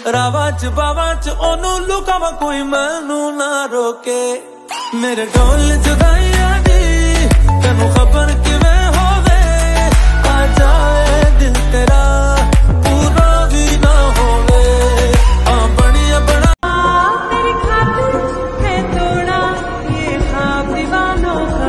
रावा च बावा च ओनू लुकावा कोई मैनू ना रोके मेरे ढोल जुदाइयां दी तेनू खबर किवें होवे आ जाए दिल तेरा पूरा भी ना होवे आ बनिया बना तेरी खातिर है तोड़ा ये ख्वाब दीवानों का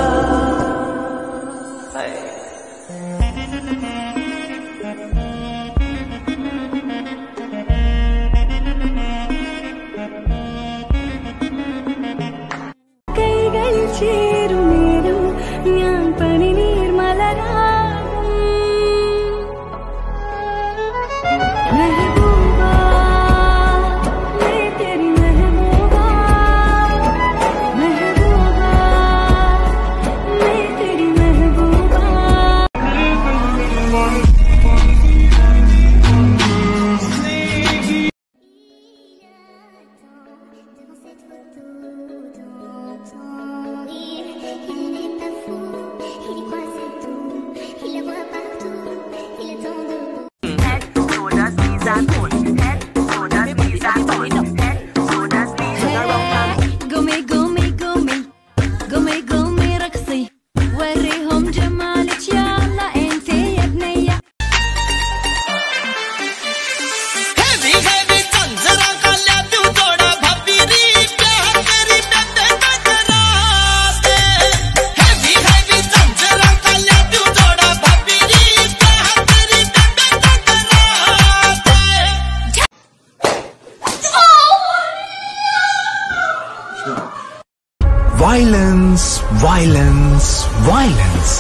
Violence, violence, violence.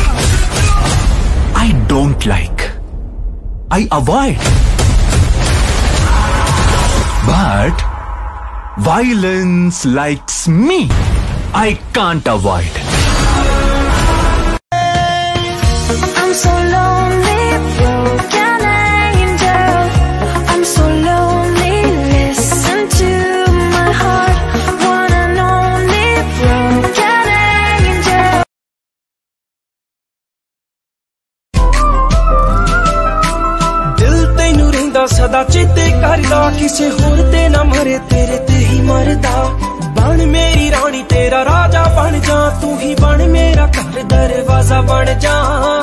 I don't like. I avoid. But violence likes me. I can't avoid. I'm so lonely, broken angel. I'm so lonely, listen to my heart. One and only broken angel. दिल तैनू रहिंदा सदा चेते करदा किसे होर ते ना मरे तेरे ते ही मरदा बन मेरी रानी तेरा राजा बन जा तू ही बन मेरा घर दरवाजा बन जा